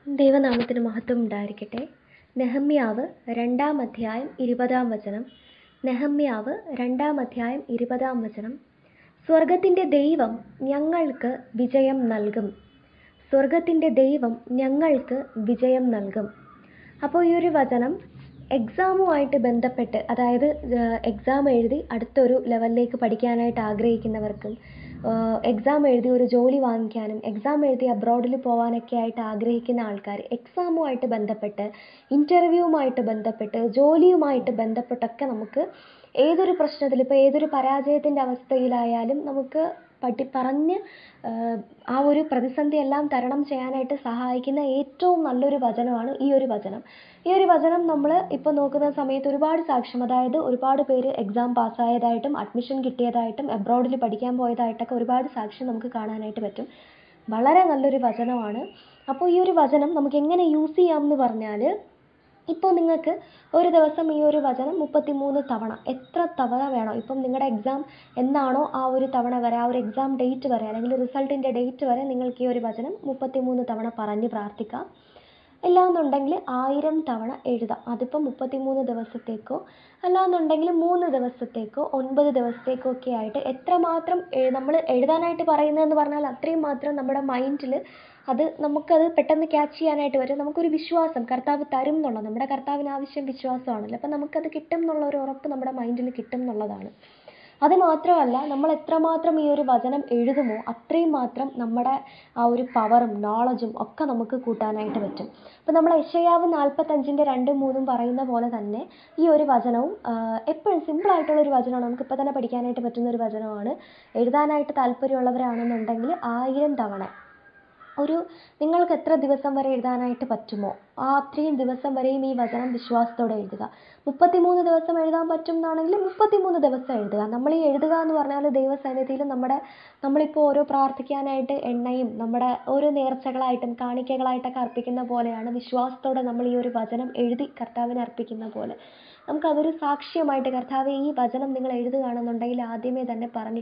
ദൈവനാമത്തിന് മഹത്വം ഉണ്ടായിരിക്കട്ടെ. നെഹമ്യാവ് 2-ാം അധ്യായം 20-ാം വചനം. നെഹമ്യാവ് 2-ാം അധ്യായം 20-ാം വചനം. സ്വർഗത്തിൻ്റെ ദൈവം ഞങ്ങൾക്ക് വിജയം നൽകും. സ്വർഗത്തിൻ്റെ ദൈവം ഞങ്ങൾക്ക് വിജയം നൽകും. അപ്പോൾ ഈ ഒരു വചനം എക്സാമുമായിട്ട് ബന്ധപ്പെട്ട്, അതായത് എക്സാം എഴുതി അടുത്തൊരു ലെവലിലേക്ക് പഠിക്കാനായിട്ട് ആഗ്രഹിക്കുന്നവർക്കും, എക്സാം എഴുതി ഒരു ജോലി വാങ്ങിക്കാനും, എക്സാം എഴുതി അബ്രോഡിൽ പോകാനൊക്കെ ആയിട്ട് ആഗ്രഹിക്കുന്ന ആൾക്കാർ, എക്സാമുമായിട്ട് ബന്ധപ്പെട്ട്, ഇൻ്റർവ്യൂവുമായിട്ട് ബന്ധപ്പെട്ട്, ജോലിയുമായിട്ട് ബന്ധപ്പെട്ടൊക്കെ നമുക്ക് ഏതൊരു പ്രശ്നത്തിൽ, ഇപ്പോൾ ഏതൊരു പരാജയത്തിൻ്റെ അവസ്ഥയിലായാലും നമുക്ക് പറഞ്ഞ് ആ ഒരു പ്രതിസന്ധി എല്ലാം തരണം ചെയ്യാനായിട്ട് സഹായിക്കുന്ന ഏറ്റവും നല്ലൊരു വചനമാണ് ഈ ഒരു വചനം. ഈ ഒരു വചനം നമ്മൾ ഇപ്പോൾ നോക്കുന്ന സമയത്ത് ഒരുപാട് സാക്ഷ്യം, അതായത് ഒരുപാട് പേര് എക്സാം പാസ്സായതായിട്ടും അഡ്മിഷൻ കിട്ടിയതായിട്ടും അബ്രോഡിൽ പഠിക്കാൻ പോയതായിട്ടൊക്കെ ഒരുപാട് സാക്ഷ്യം നമുക്ക് കാണാനായിട്ട് പറ്റും. വളരെ നല്ലൊരു വചനമാണ്. അപ്പോൾ ഈ ഒരു വചനം നമുക്ക് എങ്ങനെ യൂസ് ചെയ്യാമെന്ന് പറഞ്ഞാൽ, ഇപ്പോൾ നിങ്ങൾക്ക് ഒരു ദിവസം ഈ ഒരു വചനം 33 തവണ, എത്ര തവണ വേണോ, ഇപ്പം നിങ്ങളുടെ എക്സാം എന്നാണോ ആ ഒരു തവണ വരെ, ആ ഒരു എക്സാം ഡേറ്റ് വരെ, അല്ലെങ്കിൽ റിസൾട്ടിൻ്റെ ഡേറ്റ് വരെ നിങ്ങൾക്ക് ഈ ഒരു വചനം 33 തവണ പറഞ്ഞ് പ്രാർത്ഥിക്കാം. അല്ലാന്നുണ്ടെങ്കിൽ 1000 തവണ എഴുതാം. അതിപ്പം 33 ദിവസത്തേക്കോ അല്ലാന്നുണ്ടെങ്കിൽ 3 ദിവസത്തേക്കോ 9 ദിവസത്തേക്കോ ഒക്കെ ആയിട്ട് എത്രമാത്രം നമ്മൾ എഴുതാനായിട്ട് പറയുന്നതെന്ന് പറഞ്ഞാൽ അത്രയും മാത്രം നമ്മുടെ മൈൻഡിൽ നമുക്കത് പെട്ടെന്ന് ക്യാച്ച് ചെയ്യാനായിട്ട് പറ്റും. നമുക്കൊരു വിശ്വാസം, കർത്താവ് തരും എന്നുള്ളത്, നമ്മുടെ കർത്താവിന് ആവശ്യം വിശ്വാസമാണല്ലോ. അപ്പം നമുക്കത് കിട്ടും എന്നുള്ള ഒരു ഉറപ്പ് നമ്മുടെ മൈൻഡിൽ കിട്ടും എന്നുള്ളതാണ്. അത് മാത്രമല്ല, നമ്മൾ എത്രമാത്രം ഈ ഒരു വചനം എഴുതുമോ അത്രയും മാത്രം നമ്മുടെ ആ ഒരു പവറും നോളജും ഒക്കെ നമുക്ക് കൂട്ടാനായിട്ട് പറ്റും. അപ്പോൾ നമ്മൾ യെശയ്യാവ് 45:2-3 പറയുന്ന പോലെ തന്നെ ഈ ഒരു വചനവും എപ്പോഴും സിമ്പിളായിട്ടുള്ളൊരു വചനമാണ്. നമുക്കിപ്പോൾ തന്നെ പഠിക്കാനായിട്ട് പറ്റുന്ന ഒരു വചനമാണ്. എഴുതാനായിട്ട് താല്പര്യമുള്ളവരാണെന്നുണ്ടെങ്കിൽ 1000 തവണ, നിങ്ങൾക്ക് എത്ര ദിവസം വരെ എഴുതാനായിട്ട് പറ്റുമോ ആ അത്രയും ദിവസം വരെയും ഈ വചനം വിശ്വാസത്തോടെ എഴുതുക. 33 ദിവസം എഴുതാൻ പറ്റും എന്നാണെങ്കിൽ 33 ദിവസം എഴുതുക. നമ്മൾ ഈ എഴുതുക എന്ന് പറഞ്ഞാൽ ദൈവസന്നിധിയിൽ നമ്മളിപ്പോൾ ഓരോ പ്രാർത്ഥിക്കാനായിട്ട് എണ്ണയും നമ്മുടെ ഓരോ നേർച്ചകളായിട്ടും കാണിക്കകളായിട്ടൊക്കെ അർപ്പിക്കുന്ന പോലെയാണ് വിശ്വാസത്തോടെ നമ്മൾ ഈ ഒരു വചനം എഴുതി കർത്താവിന് അർപ്പിക്കുന്ന പോലെ നമുക്കതൊരു സാക്ഷ്യമായിട്ട്, കർത്താവെ ഈ വചനം നിങ്ങൾ എഴുതുകയാണെന്നുണ്ടെങ്കിൽ ആദ്യമേ തന്നെ പറഞ്ഞ്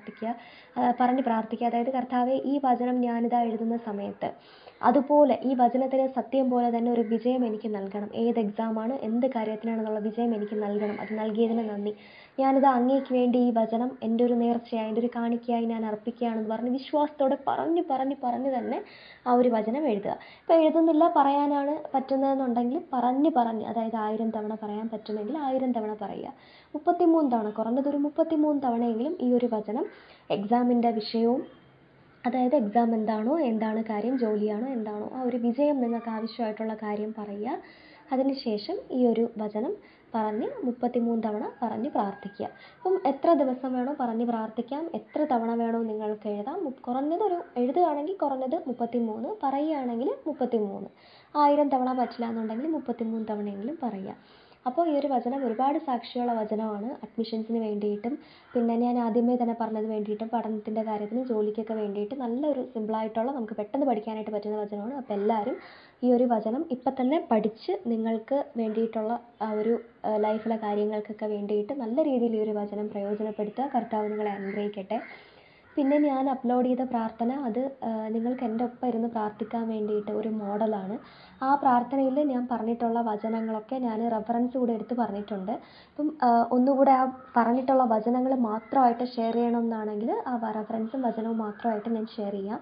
പ്രാർത്ഥിക്കുക. അതായത് കർത്താവെ ഈ വചനം ഞാനിതാ എഴുതുന്ന സമയത്ത് അതുപോലെ ഈ വചനത്തിലെ സത്യം പോലെ തന്നെ ഒരു വിജയം എനിക്ക് നൽകണം. ഏത് എക്സാമാണ്, എന്ത് കാര്യത്തിനാണെന്നുള്ള വിജയം എനിക്ക് നൽകണം. അത് നൽകിയതിന് നന്ദി. ഞാനിത് അങ്ങേക്ക് വേണ്ടി ഈ വചനം എൻ്റെ ഒരു നേർച്ചയായി, എൻ്റെ ഒരു കാണിക്കയായി ഞാൻ അർപ്പിക്കുകയാണെന്ന് പറഞ്ഞ് വിശ്വാസത്തോടെ പറഞ്ഞ് തന്നെ ആ ഒരു വചനം എഴുതുക. ഇപ്പോൾ എഴുതുന്നില്ല, പറയാനാണ് പറ്റുന്നതെന്നുണ്ടെങ്കിൽ പറഞ്ഞ്, അതായത് 1000 തവണ പറയാൻ പറ്റുമെങ്കിൽ 1000 തവണ പറയുക. 33 തവണ, കുറഞ്ഞതൊരു 33 തവണയെങ്കിലും ഈ ഒരു വചനം എക്സാമിൻ്റെ വിഷയവും, അതായത് എക്സാം എന്താണോ, എന്താണ് കാര്യം, ജോലിയാണോ, എന്താണോ ആ ഒരു വിജയം നിങ്ങൾക്ക് ആവശ്യമായിട്ടുള്ള കാര്യം പറയുക. അതിനുശേഷം ഈ ഒരു വചനം പറഞ്ഞ് 33 തവണ പറഞ്ഞ് പ്രാർത്ഥിക്കുക. അപ്പം എത്ര ദിവസം വേണോ പറഞ്ഞ് പ്രാർത്ഥിക്കാം, എത്ര തവണ വേണോ നിങ്ങൾക്ക് എഴുതാം. എഴുതുകയാണെങ്കിൽ കുറഞ്ഞത് 33, പറയുകയാണെങ്കിൽ 33. 1000 തവണ പറ്റില്ല എന്നുണ്ടെങ്കിൽ 33 തവണയെങ്കിലും പറയുക. അപ്പോൾ ഈ ഒരു വചനം ഒരുപാട് സാക്ഷിയുള്ള വചനമാണ്. അഡ്മിഷൻസിന് വേണ്ടിയിട്ടും, പിന്നെ ഞാൻ ആദ്യമേ തന്നെ പറഞ്ഞത് വേണ്ടിയിട്ടും, പഠനത്തിൻ്റെ കാര്യത്തിന്, ജോലിക്കൊക്കെ വേണ്ടിയിട്ട് നല്ലൊരു സിമ്പിളായിട്ടുള്ള, നമുക്ക് പെട്ടെന്ന് പഠിക്കാനായിട്ട് പറ്റുന്ന വചനമാണ്. അപ്പോൾ എല്ലാവരും ഈ ഒരു വചനം ഇപ്പം തന്നെ പഠിച്ച് നിങ്ങൾക്ക് വേണ്ടിയിട്ടുള്ള ആ ഒരു ലൈഫിലെ കാര്യങ്ങൾക്കൊക്കെ വേണ്ടിയിട്ട് നല്ല രീതിയിൽ ഈ ഒരു വചനം പ്രയോജനപ്പെടുത്തുക. കർത്താവ് നിങ്ങളെ അനുഗ്രഹിക്കട്ടെ. പിന്നെ ഞാൻ അപ്ലോഡ് ചെയ്ത പ്രാർത്ഥന, അത് നിങ്ങൾക്ക് എൻ്റെ ഒപ്പം ഇരുന്ന് പ്രാർത്ഥിക്കാൻ വേണ്ടിയിട്ട് ഒരു മോഡലാണ്. ആ പ്രാർത്ഥനയിൽ ഞാൻ പറഞ്ഞിട്ടുള്ള വചനങ്ങളൊക്കെ ഞാൻ റെഫറൻസ് കൂടെ എടുത്ത് പറഞ്ഞിട്ടുണ്ട്. അപ്പം ഒന്നുകൂടെ ആ പറഞ്ഞിട്ടുള്ള വചനങ്ങൾ മാത്രമായിട്ട് ഷെയർ ചെയ്യണം എന്നാണെങ്കിൽ ആ റെഫറൻസും വചനവും മാത്രമായിട്ട് ഞാൻ ഷെയർ ചെയ്യാം.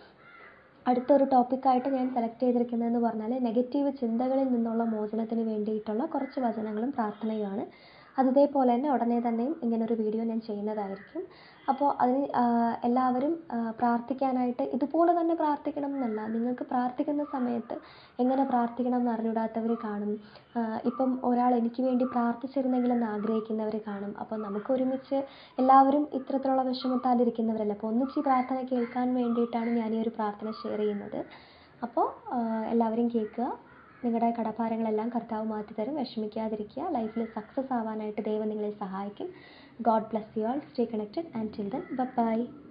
അടുത്തൊരു ടോപ്പിക്കായിട്ട് ഞാൻ സെലക്ട് ചെയ്തിരിക്കുന്നതെന്ന് പറഞ്ഞാൽ നെഗറ്റീവ് ചിന്തകളിൽ നിന്നുള്ള മോചനത്തിന് വേണ്ടിയിട്ടുള്ള കുറച്ച് വചനങ്ങളും പ്രാർത്ഥനയുമാണ്. അതേപോലെ തന്നെ ഉടനെ തന്നെയും ഇങ്ങനൊരു വീഡിയോ ഞാൻ ചെയ്യുന്നതായിരിക്കും. അപ്പോൾ അതിന് എല്ലാവരും പ്രാർത്ഥിക്കാനായിട്ട് ഇതുപോലെ തന്നെ പ്രാർത്ഥിക്കണം എന്നല്ല, നിങ്ങൾക്ക് പ്രാർത്ഥിക്കുന്ന സമയത്ത് എങ്ങനെ പ്രാർത്ഥിക്കണം എന്ന് അറിഞ്ഞൂടാത്തവർ കാണും. ഇപ്പം ഒരാൾ എനിക്ക് വേണ്ടി പ്രാർത്ഥിച്ചിരുന്നെങ്കിലെന്ന് ആഗ്രഹിക്കുന്നവർ കാണും. അപ്പോൾ നമുക്ക് ഒരുമിച്ച് എല്ലാവരും ഇത്തരത്തിലുള്ള വിഷമത്താലിരിക്കുന്നവരല്ല. അപ്പോൾ ഒന്നിച്ച് ഈ പ്രാർത്ഥന കേൾക്കാൻ വേണ്ടിയിട്ടാണ് ഞാൻ ഈ ഒരു പ്രാർത്ഥന ഷെയർ ചെയ്യുന്നത്. അപ്പോൾ എല്ലാവരും കേൾക്കുക. നിങ്ങളുടെ കടഭാരങ്ങളെല്ലാം കർത്താവ് മാറ്റിത്തരും. വിഷമിക്കാതിരിക്കുക. ലൈഫിൽ സക്സസ് ആവാനായിട്ട് ദൈവം നിങ്ങളെ സഹായിക്കും. God bless you all. Stay connected. Until then, bye bye.